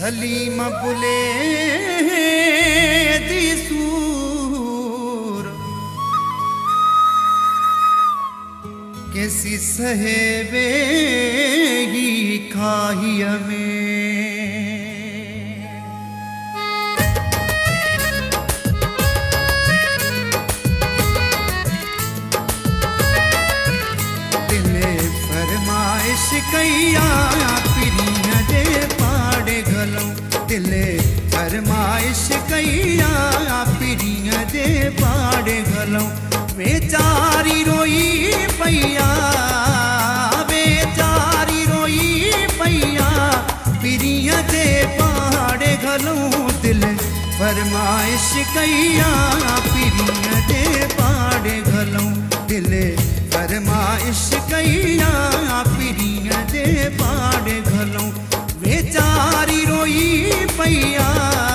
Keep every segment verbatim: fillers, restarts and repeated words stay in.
हलीम बुले दी सूर कैसी सहेबे ही खाही में दिले फरमाइश कैया पिरिया दे पाड़े घलों दिले फरमाइश कैया पिरिया दे पाड़े घलों बेचारी रोई पैया बेचारी रोई पैया पिरिया दे पाड़े घलों दिल फरमाइश कैया पिरिया दे पाड़े घलों दिल फरमाइश कैया पिरिया दे पाड़े घलों बेचारी रोई पैया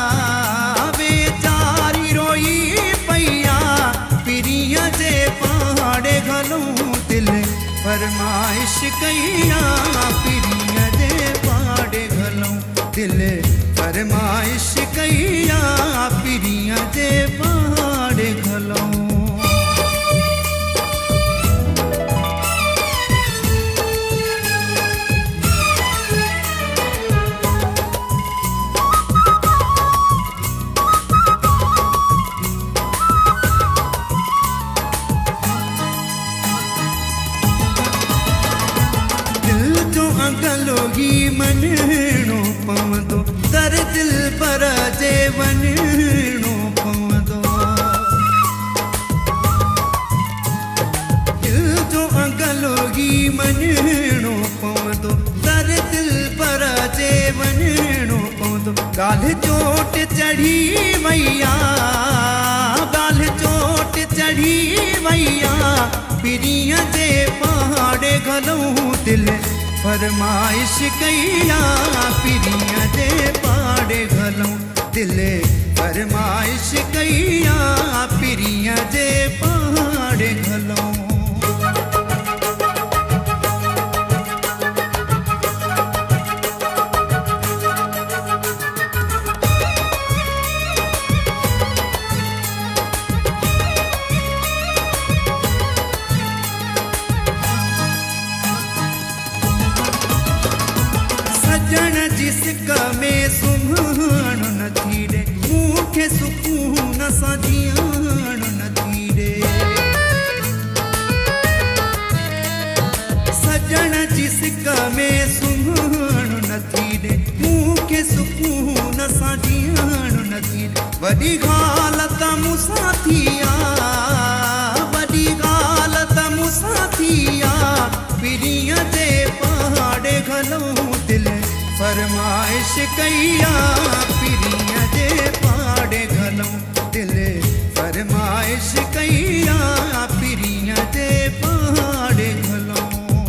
बेचारी रोई पैया पिरिया दे पाड़े घलों दिल फरमाइश कैया पिरिया दे पाड़े घलों दिल फरमाइश कैया पिरिया दे पाड़े घलों गलोगी मनो पवंदो दर दिल पर जे वनो पवंदो दिल जो गलोगी मनो पवंदो दर दिल पर जे वनो पवंदो गाल चोट चढ़ी मैया गाल चोट चढ़ी मैया पिरिया जे पहाड़े घलों दिल फरमाइश कैया पिरिया दे पाड़े घलों दिल फरमाइश कैया पिरिया दे पाड़े घलों जिसका में सुहान न थीरे मुखे सुकून सजियान न थीरे सजन जिसका में सुहान न थीरे मुखे सुकून सजियान न थीरे बड़ी गालत मुसाथिया बड़ी गालत मुसाथिया पिरिया दे पहाड़े घलों दिल फरमाइश कैया पिरिया दे पाड़े घलों दिल फरमाइश कैया पिरिया दे पाड़े घलों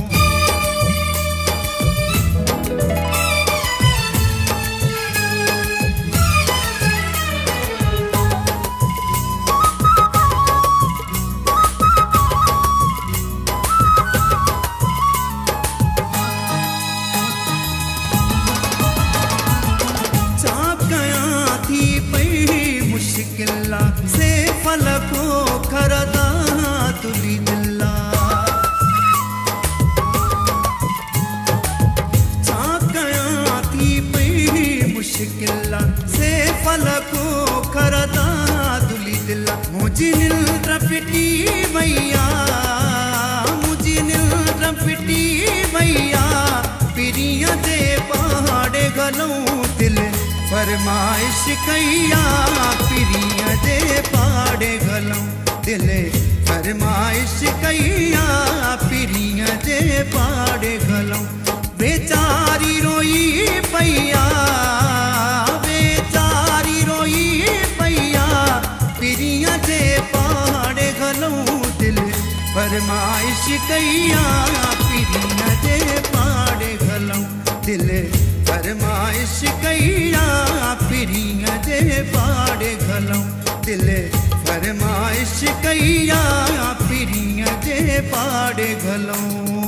से फलको करदा तुली दिल्ला चाकया थी पई मुश्किल से फलको करदा तुली दिल्ला मुझे नील रफटी मैया मुझे नील रफटी मैया पिरिया दे पहाड़े घलों दिल फरमाइश कैया पिरिया दे पाड़े घलों दिल फरमाइश कैया पिरिया दे पाड़े घलों बेचारी रोई पैया बेचारी रोई पैया पिरिया दे पाड़े घलों दिल फरमाइश कैया पिरिया दे पाड़े घलों दिल फरमाइश कैया पिरिया दे पाड़े घलों दिल फरमाइश कैया पिरिया दे पाड़े घलों।